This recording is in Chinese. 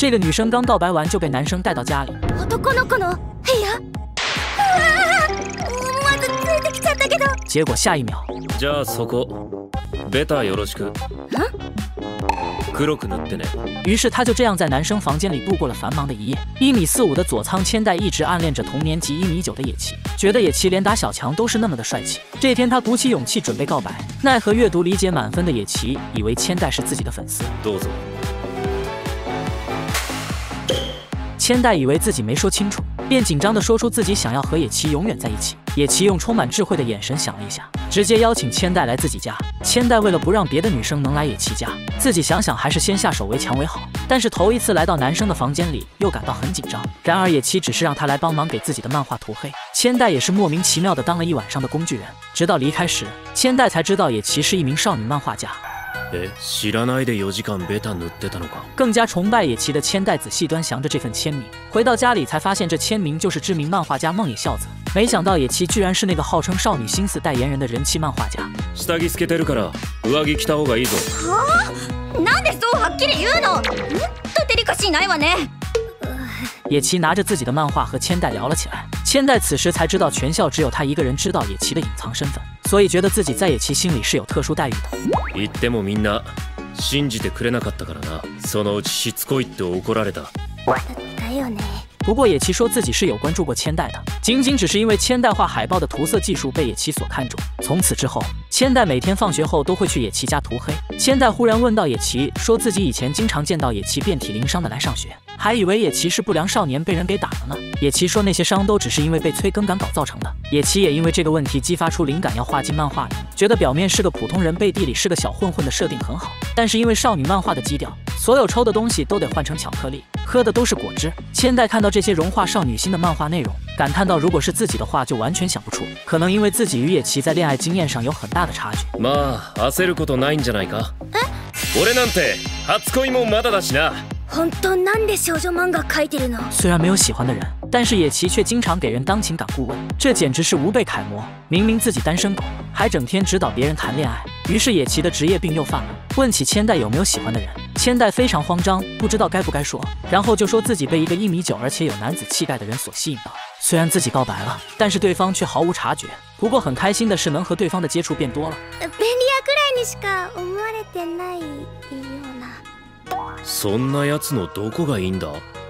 这个女生刚告白完就被男生带到家里。结果下一秒， じゃあそこ、ベタよろしく。黒く塗ってね。 于是他就这样在男生房间里度过了繁忙的一夜。1.45米的佐仓千代一直暗恋着同年级1.9米的野崎，觉得野崎连打小强都是那么的帅气。这天他鼓起勇气准备告白，奈何阅读理解满分的野崎以为千代是自己的粉丝。 どうぞ。 千代以为自己没说清楚，便紧张地说出自己想要和野崎永远在一起。野崎用充满智慧的眼神想了一下，直接邀请千代来自己家。千代为了不让别的女生能来野崎家，自己想想还是先下手为强为好。但是头一次来到男生的房间里，又感到很紧张。然而野崎只是让他来帮忙给自己的漫画涂黑，千代也是莫名其妙的当了一晚上的工具人。直到离开时，千代才知道野崎是一名少女漫画家。 知らないで4時間ベタ塗ってたのか。 更加崇拜野崎的千代仔细端详着这份签名，回到家里才发现这签名就是知名漫画家梦野孝子。没想到野崎居然是那个号称少女心思代言人的人气漫画家。 下着透けてるから上着着た方がいいぞ。 なんでそうはっきり言うの？とデリカシーないわね。 野崎拿着自己的漫画和千代聊了起来。千代此时才知道全校只有他一个人知道野崎的隐藏身份，所以觉得自己在野崎心里是有特殊待遇的。 言ってもみんな信じてくれなかったからな。そのうちしつこいって怒られた。 だよね。 不过野崎说自己是有关注过千代的，仅仅只是因为千代画海报的涂色技术被野崎所看中。从此之后，千代每天放学后都会去野崎家涂黑。千代忽然问到野崎，说自己以前经常见到野崎遍体鳞伤的来上学，还以为野崎是不良少年被人给打了呢。野崎说那些伤都只是因为被催更赶稿造成的。野崎也因为这个问题激发出灵感，要画进漫画里，觉得表面是个普通人，背地里是个小混混的设定很好。但是因为少女漫画的基调，所有抽的东西都得换成巧克力，喝的都是果汁。千代看到这些融化少女心的漫画内容，感叹到如果是自己的话就完全想不出，可能因为自己与野崎在恋爱经验上有很大的差距。 まあ焦ることないんじゃないか。俺なんて初恋もまだだしな。 本当なんで少女漫画描いてるの？ 虽然没有喜欢的人，但是野崎却经常给人当情感顾问，这简直是无辈楷模。明明自己单身狗，还整天指导别人谈恋爱。于是野崎的职业病又犯了，问起千代有没有喜欢的人。千代非常慌张，不知道该不该说，然后就说自己被一个1.9米而且有男子气概的人所吸引到。虽然自己告白了，但是对方却毫无察觉。不过很开心的是，能和对方的接触变多了。 便利屋くらいにしか思われてないような。 そんなやつのどこがいいんだ？